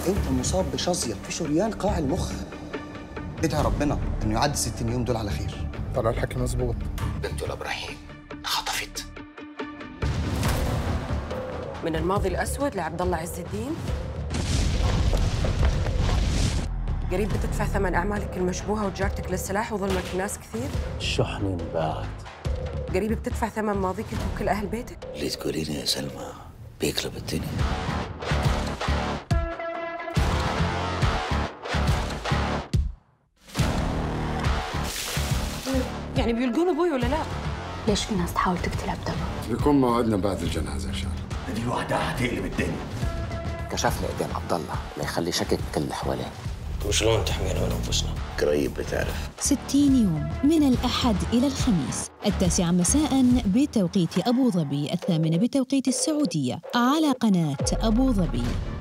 انت مصاب بشظيه في شريان قاع المخ. ادعي ربنا انه يعدي 60 يوم دول على خير. طلع الحكي مظبوط. بنته لابراهيم خطفت. من الماضي الاسود لعبد الله عز الدين. قريب بتدفع ثمن اعمالك المشبوهه وتجارتك للسلاح وظلمك الناس كثير. الشحن انباعت. قريب بتدفع ثمن ماضيك انت وكل اهل بيتك. اللي تقوليني يا سلمى بيقلب الدنيا. يعني بيلقون ابوي ولا لا؟ ليش في ناس تحاول تقتل عبد الله؟ بيكون موعدنا بعد الجنازه ان شاء الله. دي وحدها حتقلب الدنيا. كشف لي قدام عبد الله ما يخلي شكك بكل اللي حواليه. وشلون تحمينا من انفسنا؟ قريب بتعرف. 60 يوم من الأحد إلى الخميس 9 مساء بتوقيت أبو ظبي، 8 بتوقيت السعودية على قناة أبو ظبي.